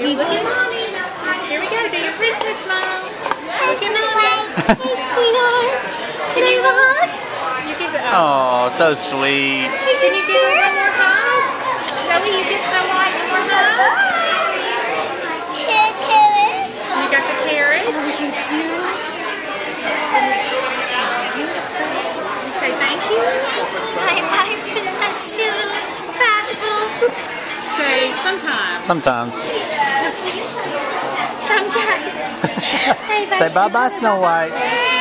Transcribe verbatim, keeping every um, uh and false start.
Look at Mommy. Here we go. Do your princess smile. Look at Mommy. Hey, sweetheart. Can I have a hug? You give it. Oh, so sweet. Are you Can you give her scared? one more hug? Zoe, you give Snow White one more hug. Here, carrot. You got the carrot. Oh, you do? Say thank you. Bye, bye, Princess Shoe. Bashful. Say sometimes. Sometimes. Sometimes. Bye, bye. Say bye-bye, Snow White.